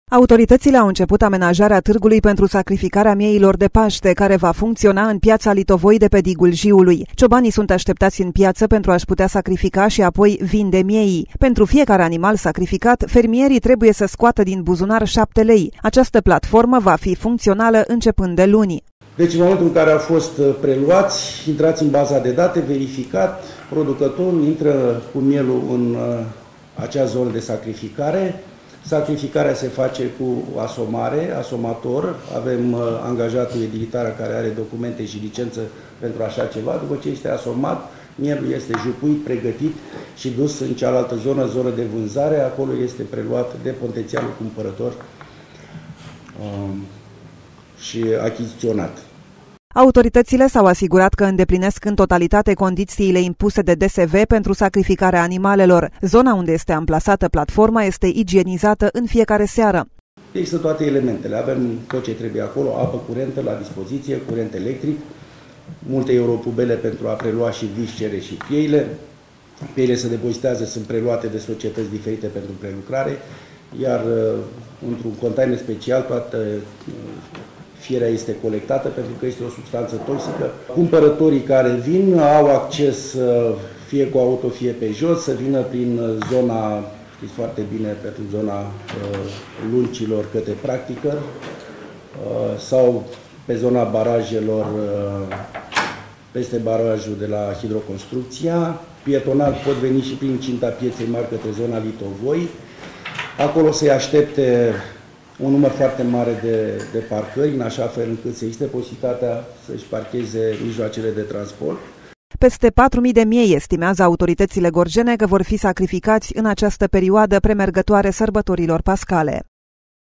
Autoritățile au început amenajarea târgului pentru sacrificarea mieilor de Paște, care va funcționa în piața Litovoi de pe digul Jiului. Ciobanii sunt așteptați în piață pentru a-și putea sacrifica și apoi vinde miei. Pentru fiecare animal sacrificat, fermierii trebuie să scoată din buzunar 7 lei. Această platformă va fi funcțională începând de luni. Deci în momentul în care au fost preluați, intrați în baza de date, verificat, producătorul intră cu mielul în acea zonă de sacrificare. Sacrificarea se face cu asomare, asomator. Avem angajatul edilitar care are documente și licență pentru așa ceva. După ce este asomat, mielul este jupuit, pregătit și dus în cealaltă zonă de vânzare. Acolo este preluat de potențialul cumpărător și achiziționat. Autoritățile s-au asigurat că îndeplinesc în totalitate condițiile impuse de DSV pentru sacrificarea animalelor. Zona unde este amplasată platforma este igienizată în fiecare seară. Există toate elementele. Avem tot ce trebuie acolo, apă curentă la dispoziție, curent electric, multe europubele pentru a prelua și viscere și pieile. Pieile se depozitează, sunt preluate de societăți diferite pentru prelucrare, iar într-un container special toată fierea este colectată pentru că este o substanță toxică. Cumpărătorii care vin au acces fie cu auto, fie pe jos, să vină prin zona, știți foarte bine, pentru zona Luncilor către practică sau pe zona barajelor, peste barajul de la Hidroconstrucția. Pietonal pot veni și prin Cinta Pieței Mari către zona Litovoi. Acolo se aștepte un număr foarte mare de parcări, în așa fel încât să existe posibilitatea să-și parcheze mijloacele de transport. Peste 4.000 de miei estimează autoritățile gorjene că vor fi sacrificați în această perioadă premergătoare sărbătorilor pascale.